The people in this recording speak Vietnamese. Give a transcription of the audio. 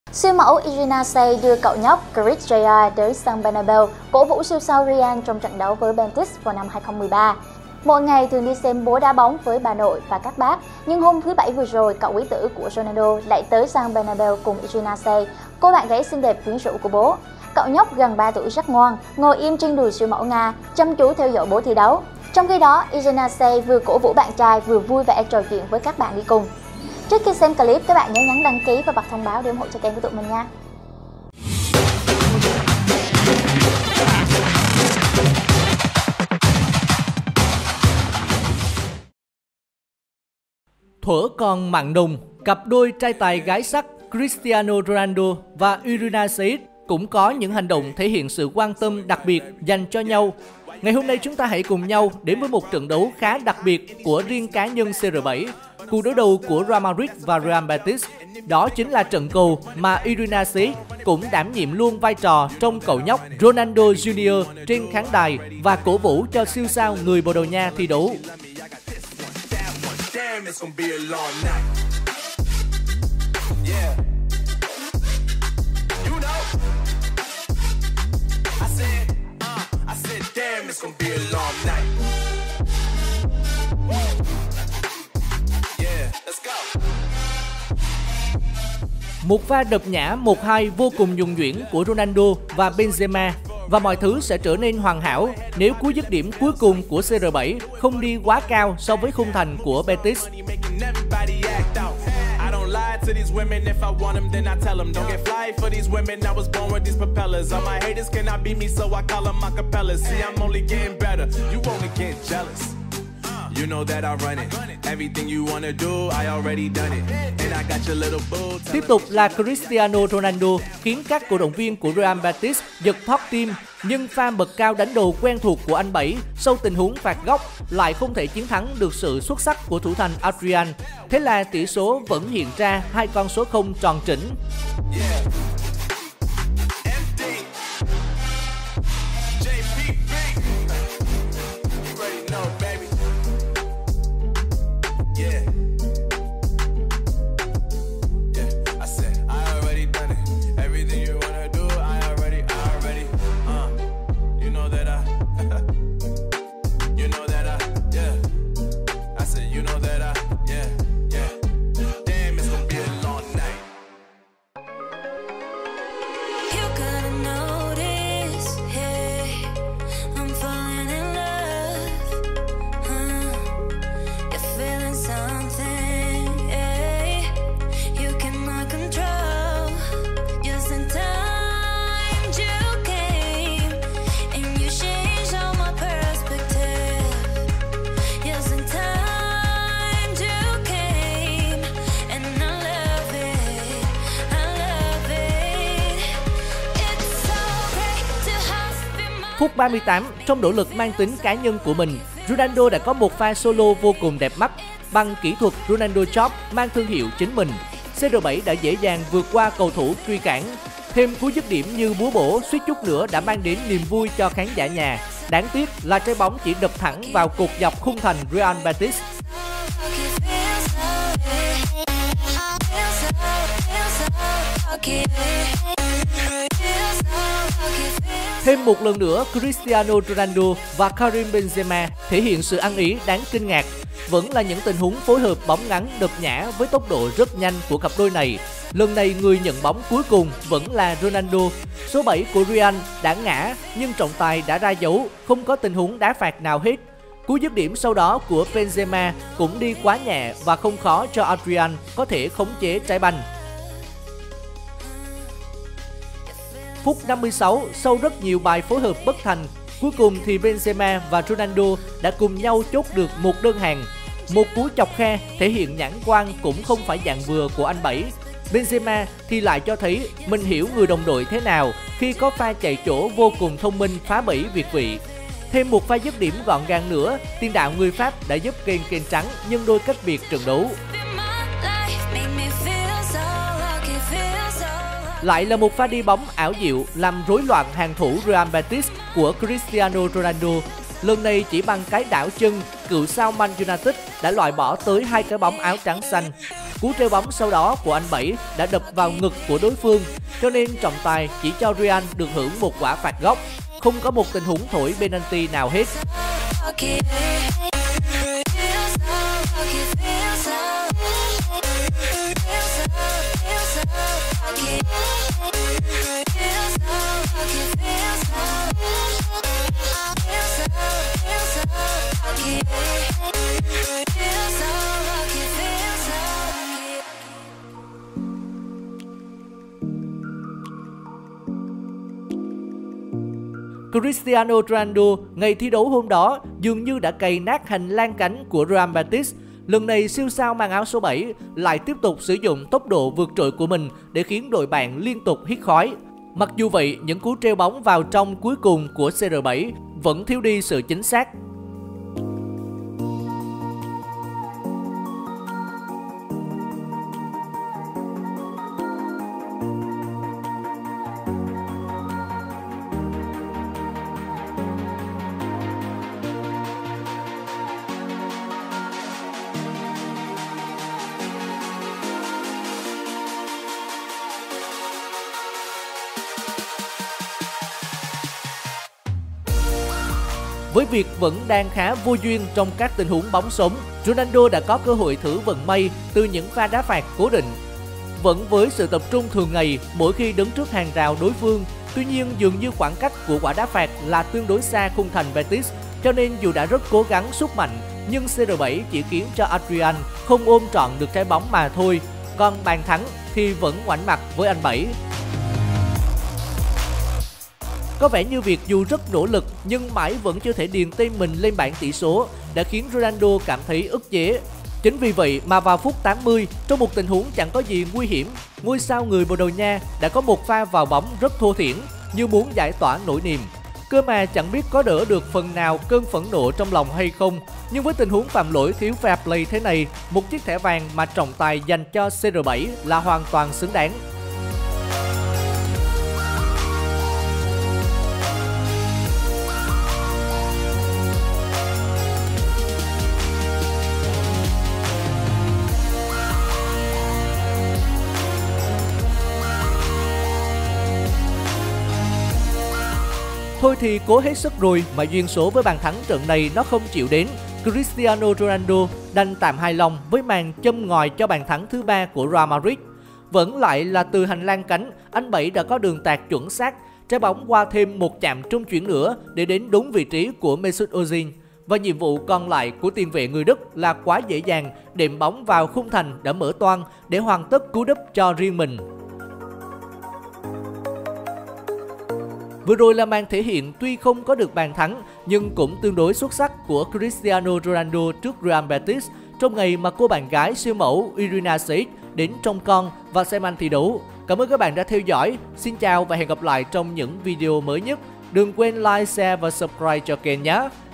Siêu mẫu Irina Shayk đưa cậu nhóc Chris Jr tới sân Bernabeu cổ vũ siêu sao Real trong trận đấu với Betis vào năm 2013. Mỗi ngày thường đi xem bố đá bóng với bà nội và các bác, nhưng hôm thứ Bảy vừa rồi, cậu quý tử của Ronaldo lại tới sân Bernabeu cùng Irina Shayk, cô bạn gái xinh đẹp quyến rũ của bố. Cậu nhóc gần 3 tuổi rất ngoan, ngồi im trên đùi siêu mẫu Nga, chăm chú theo dõi bố thi đấu. Trong khi đó, Irina Shayk vừa cổ vũ bạn trai vừa vui vẻ trò chuyện với các bạn đi cùng. Trước khi xem clip, các bạn nhớ nhấn đăng ký và bật thông báo để ủng hộ cho kênh của tụi mình nha. Thuở còn mặn nùng, cặp đôi trai tài gái sắc Cristiano Ronaldo và Irina Shayk cũng có những hành động thể hiện sự quan tâm đặc biệt dành cho nhau. Ngày hôm nay chúng ta hãy cùng nhau đến với một trận đấu khá đặc biệt của riêng cá nhân CR7, cuộc đối đầu của Real Madrid và Real Betis. Đó chính là trận cầu mà Irina Shayk cũng đảm nhiệm luôn vai trò trong cậu nhóc Ronaldo Jr trên khán đài và cổ vũ cho siêu sao người Bồ Đào Nha thi đấu. It's gonna be a long night. Yeah. You know. I said, damn, it's gonna be a long night. Yeah, let's go. Một pha đập nhã 1-2 vô cùng nhuần nhuyễn của Ronaldo và Benzema. Và mọi thứ sẽ trở nên hoàn hảo nếu cú dứt điểm cuối cùng của CR7 không đi quá cao so với khung thành của Betis. Tiếp tục là Cristiano Ronaldo khiến các cổ động viên của Real Betis giật thót tim, nhưng pha bật cao đánh đầu quen thuộc của anh Bảy sau tình huống phạt góc lại không thể chiến thắng được sự xuất sắc của thủ thành Adrian. Thế là tỷ số vẫn hiện ra hai con số 0 tròn chỉnh. Phút 38, trong nỗ lực mang tính cá nhân của mình, Ronaldo đã có một pha solo vô cùng đẹp mắt. Bằng kỹ thuật Ronaldo Chop mang thương hiệu chính mình, CR7 đã dễ dàng vượt qua cầu thủ truy cản. Thêm cú dứt điểm như búa bổ suýt chút nữa đã mang đến niềm vui cho khán giả nhà. Đáng tiếc là trái bóng chỉ đập thẳng vào cột dọc khung thành Real Betis. Thêm một lần nữa, Cristiano Ronaldo và Karim Benzema thể hiện sự ăn ý đáng kinh ngạc. Vẫn là những tình huống phối hợp bóng ngắn đập nhã với tốc độ rất nhanh của cặp đôi này. Lần này người nhận bóng cuối cùng vẫn là Ronaldo. Số 7 của Real đã ngã nhưng trọng tài đã ra dấu, không có tình huống đá phạt nào hết. Cú dứt điểm sau đó của Benzema cũng đi quá nhẹ và không khó cho Adrian có thể khống chế trái banh. Phút 56, sau rất nhiều bài phối hợp bất thành, cuối cùng thì Benzema và Ronaldo đã cùng nhau chốt được một đơn hàng. Một cú chọc khe thể hiện nhãn quan cũng không phải dạng vừa của anh Bảy. Benzema thì lại cho thấy mình hiểu người đồng đội thế nào khi có pha chạy chỗ vô cùng thông minh phá bẫy việt vị. Thêm một pha dứt điểm gọn gàng nữa, tiền đạo người Pháp đã giúp kênh trắng nhân đôi cách biệt trận đấu. Lại là một pha đi bóng ảo diệu làm rối loạn hàng thủ Real Betis của Cristiano Ronaldo. Lần này chỉ bằng cái đảo chân, cựu sao Man United đã loại bỏ tới hai cái bóng áo trắng xanh. Cú treo bóng sau đó của anh Bảy đã đập vào ngực của đối phương, cho nên trọng tài chỉ cho Real được hưởng một quả phạt góc. Không có một tình huống thổi penalty nào hết. Cristiano Ronaldo ngày thi đấu hôm đó dường như đã cày nát hành lang cánh của Real Betis. Lần này siêu sao mang áo số 7 lại tiếp tục sử dụng tốc độ vượt trội của mình để khiến đội bạn liên tục hít khói. Mặc dù vậy, những cú treo bóng vào trong cuối cùng của CR7 vẫn thiếu đi sự chính xác. Với việc vẫn đang khá vô duyên trong các tình huống bóng sống, Ronaldo đã có cơ hội thử vận may từ những pha đá phạt cố định. Vẫn với sự tập trung thường ngày mỗi khi đứng trước hàng rào đối phương, tuy nhiên dường như khoảng cách của quả đá phạt là tương đối xa khung thành Betis, cho nên dù đã rất cố gắng sút mạnh, nhưng CR7 chỉ khiến cho Adrian không ôm trọn được trái bóng mà thôi, còn bàn thắng thì vẫn ngoảnh mặt với anh Bảy. Có vẻ như việc dù rất nỗ lực nhưng mãi vẫn chưa thể điền tên mình lên bảng tỷ số đã khiến Ronaldo cảm thấy ức chế. Chính vì vậy mà vào phút 80, trong một tình huống chẳng có gì nguy hiểm, ngôi sao người Bồ Đào Nha đã có một pha vào bóng rất thô thiển như muốn giải tỏa nỗi niềm. Cơ mà chẳng biết có đỡ được phần nào cơn phẫn nộ trong lòng hay không, nhưng với tình huống phạm lỗi thiếu fair play thế này, một chiếc thẻ vàng mà trọng tài dành cho CR7 là hoàn toàn xứng đáng. Thôi thì cố hết sức rồi mà duyên số với bàn thắng trận này nó không chịu đến. Cristiano Ronaldo đành tạm hài lòng với màn châm ngòi cho bàn thắng thứ 3 của Real Madrid. Vẫn lại là từ hành lang cánh, anh Bảy đã có đường tạt chuẩn xác, trái bóng qua thêm một chạm trung chuyển nữa để đến đúng vị trí của Mesut Ozil. Và nhiệm vụ còn lại của tiền vệ người Đức là quá dễ dàng, đệm bóng vào khung thành đã mở toang để hoàn tất cú đúp cho riêng mình. Vừa rồi là màn thể hiện tuy không có được bàn thắng nhưng cũng tương đối xuất sắc của Cristiano Ronaldo trước Real Betis trong ngày mà cô bạn gái siêu mẫu Irina Shayk đến trông con và xem anh thi đấu. Cảm ơn các bạn đã theo dõi. Xin chào và hẹn gặp lại trong những video mới nhất. Đừng quên like, share và subscribe cho kênh nhé.